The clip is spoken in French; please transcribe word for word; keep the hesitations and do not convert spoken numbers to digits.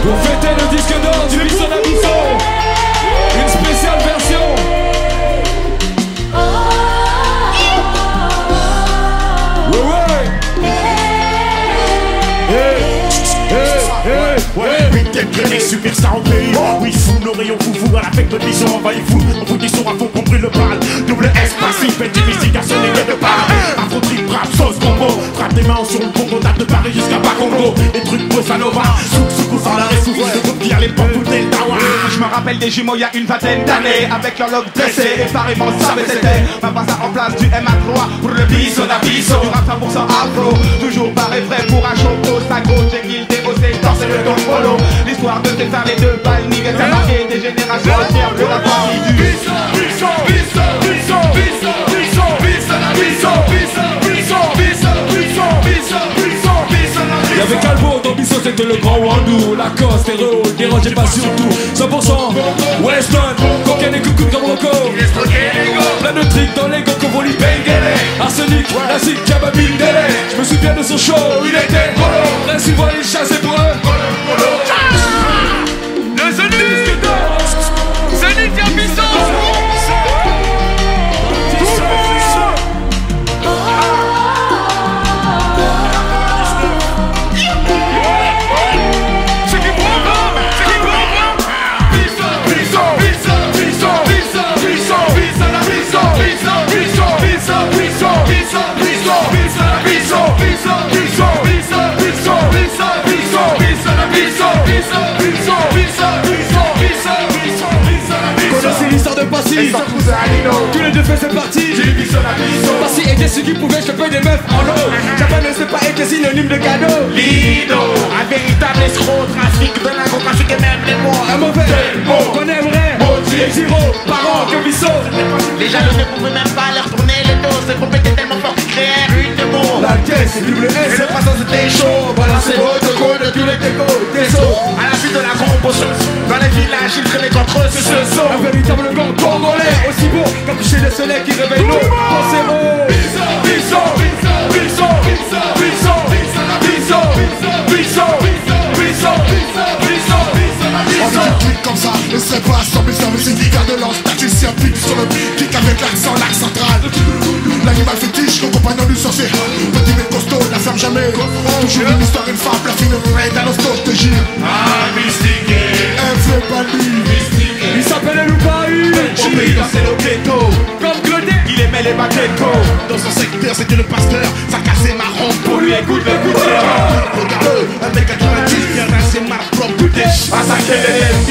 Pour fêter le disque d'or du Bisson à Bisson, une spéciale version. Ouais ouais. Hey, hey, hey, ouais. Big Tech, les superstars au pays. Oui, fou, nos rayons foufou à la fête de Bisson, envahit fou. On fout des sons à fond, on brûle le bal. Double S, passif, fait du mystique, garçon et de part. Afro trip, rap, sauce, combo. Frappe tes mains sur le Congo, date de Paris jusqu'à Bakongo. Les trucs bossa nova, souk, souk, sans l'arrêt, souk. Le groupe qui a les pompes, bouteilles, tawa. Je me rappelle des jumeaux il y a une vingtaine d'années, avec leur look dressé et pareillement savait c'était. Ma passe en place du M A trois pour le Bisson à Bisson. Du rap cent pour cent afro, toujours paré prêt pour un choco. Sago, Jekyll, débossé, torse le don polo. L'histoire de César, les deux balles, niggas, ça a marqué des générations entières de la famille du Bisson, Bisson, Bisson, Bisson, Bisson, Bisson, Bisson à Bisson, Bisson, Bisson, Bisson, Bisson, Bisson, Bisson, Bisson à Bisson. Y'avait Calvo dans Bisson, c'était le grand Wandou. Lacoste, Héros, dérangez pas surtout. Cent pour cent Weston, cocaine et coucou comme Rocco. Plein de tricks dans les gants qu'on volit Bengele. Arsenic, Nazik, Kababine, Dele. Je me souviens de son show, il était colo. Principal, il chassait pour eux. Le Zénith, Zénith à Bisson. Connaissez l'histoire de Passy, tous les deux faits c'est parti. Passy était ce qui pouvait choper des meufs en eau. Japan ne sait pas être synonyme de cadeau. Lido, un véritable escroc, trafic de lingots, trafic et même les mots. Un mauvais mot qu'on aimerait les Giro, parents que Bisson. Les jaloux ne pouvaient même pas leur tourner le dos. Ce groupe était tellement fort qu'ils créèrent une de mots. La caisse c'est double S. Et le passant c'était chaud. Balancez votre code de tous les décos. Des sauts, à la suite de la composition. Dans les villages, ils traînaient contre eux, c'est ce saut. Un véritable gang congolais, aussi beau qu'afficher le soleil qui réveille nos pensées. Bisson, Bisson, Bisson, Bisson, Bisson, Bisson, Bisson, Bisson, Bisson, Bisson, On dit un clic comme ça, ne serait pas sans mes services indicats de lance. Tu s'y appliques sur le kick avec l'accent, l'axe central. L'animal fétiche, le compagnon du sorcier. Petit mais costaud, la ferme jamais. Toujours une histoire, une fable, la fine raid, un hosto, te gire. ah, mystiqué, Un vieux banni. Il s'appelle El Loupaï. au pays dansait le ghetto. Comme Gredé, Il aimait les baguettes. Dans son secteur, c'était le pasteur. Ça cassait marron pour lui, écoute le goûter. Regarde-le, un mec à quatre-vingt-dix vient rincer ma propre goûter. Attaquer les